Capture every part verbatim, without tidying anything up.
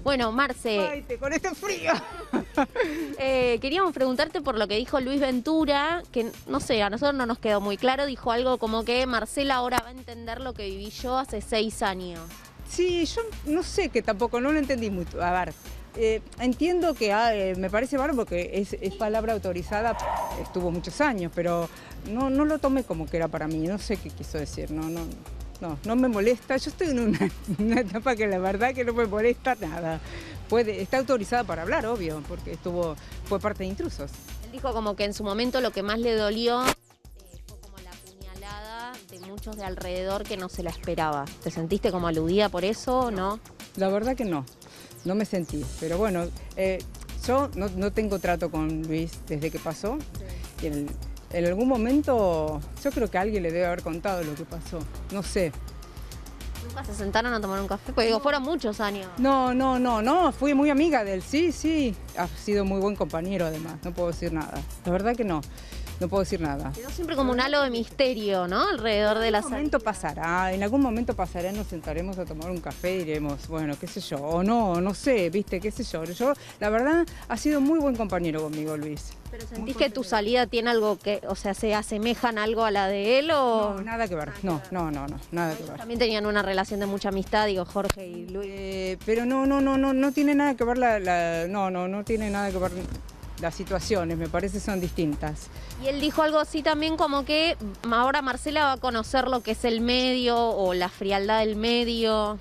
Bueno, Marce, Maite, con este frío. eh, queríamos preguntarte por lo que dijo Luis Ventura, que no sé, a nosotros no nos quedó muy claro. Dijo algo como que Marcela ahora va a entender lo que viví yo hace seis años. Sí, yo no sé, que tampoco, no lo entendí mucho. A ver, eh, entiendo que ah, eh, me parece bárbaro porque es, es palabra autorizada, estuvo muchos años, pero no, no lo tomé como que era para mí, no sé qué quiso decir, no, no, no, no me molesta. Yo estoy en una, una etapa que la verdad que no me molesta nada. Puede, está autorizada para hablar, obvio, porque estuvo, fue parte de Intrusos. Él dijo como que en su momento lo que más le dolió eh, fue como la puñalada de muchos de alrededor que no se la esperaba. ¿Te sentiste como aludida por eso o no? La verdad que no, no me sentí, pero bueno, eh, yo no, no tengo trato con Luis desde que pasó. Sí. Y en, en algún momento yo creo que alguien le debe haber contado lo que pasó, no sé. ¿Nunca se sentaron a tomar un café? Porque digo, fueron muchos años. No, no, no, no, fui muy amiga de él, sí, sí. Ha sido muy buen compañero además, no puedo decir nada. La verdad que no, no puedo decir nada. Quedó siempre como un halo de misterio, ¿no? Alrededor de la salida. En algún momento pasará, en algún momento pasará, nos sentaremos a tomar un café y diremos, bueno, qué sé yo, o no, no sé, viste, qué sé yo. Yo, la verdad, ha sido muy buen compañero conmigo, Luis. ¿Pero sentís que tu salida tiene algo que, o sea, se asemejan algo a la de él o...? No, nada que ver, no, no, no, no, nada que ver. También tenían una relación de mucha amistad, digo, Jorge y Luis. Eh, pero no, no, no, no, no tiene nada que ver la, la, no, no, no tiene nada que ver las situaciones, me parece son distintas. Y él dijo algo así también como que ahora Marcela va a conocer lo que es el medio o la frialdad del medio.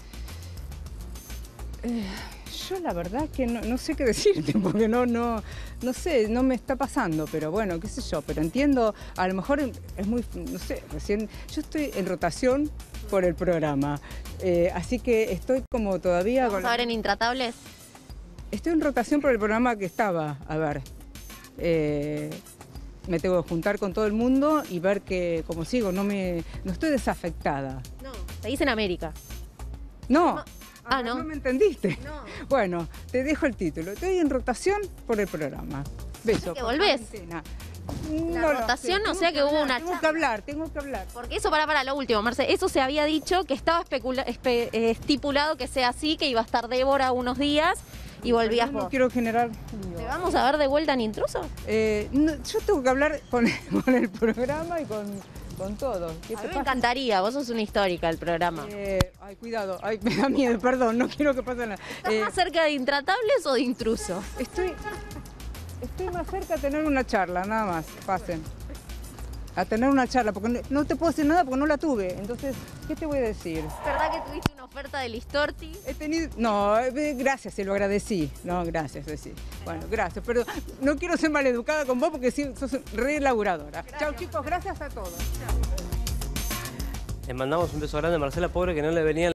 Eh, yo la verdad que no, no sé qué decirte, porque no, no, no sé, no me está pasando, pero bueno, qué sé yo, pero entiendo, a lo mejor es muy, no sé, recién, yo estoy en rotación por el programa, eh, así que estoy como todavía... ¿Vamos a ver en Intratables? Estoy en rotación por el programa que estaba, a ver, eh, me tengo que juntar con todo el mundo y ver que, como sigo, no me, no estoy desafectada. No, te dice en América. No. no. Ah, ¿no? ¿No me entendiste? No. Bueno, te dejo el título. Estoy en rotación por el programa. Beso. ¿Que volvés? La no rotación, o sea que, que hubo una Tengo charla. que hablar, tengo que hablar. Porque eso, para, para lo último, Marce, eso se había dicho que estaba especula, espe, eh, estipulado que sea así, que iba a estar Débora unos días y volvías no, vos. No quiero generar... ¿Te vamos a ver de vuelta en Intrusos? Eh, no, yo tengo que hablar con, con el programa y con... con todo. ¿Qué a te mí pasa? Me encantaría, vos sos una histórica del programa. Eh, ay, cuidado, ay, me da miedo, perdón, no quiero que pase nada. ¿Estás eh, más cerca de Intratables o de Intrusos? Estoy, estoy más cerca a tener una charla, nada más, pasen. A tener una charla, porque no, no te puedo decir nada porque no la tuve, entonces, ¿qué te voy a decir? ¿Verdad que tuviste una oferta de Listorti? He tenido, no, eh, gracias, se lo agradecí, no, gracias, sí. Bueno, gracias, pero no quiero ser maleducada con vos porque sí, sos re laburadora. Chao chicos, gracias a todos. Chao. Le mandamos un beso grande a Marcela, pobre que no le venía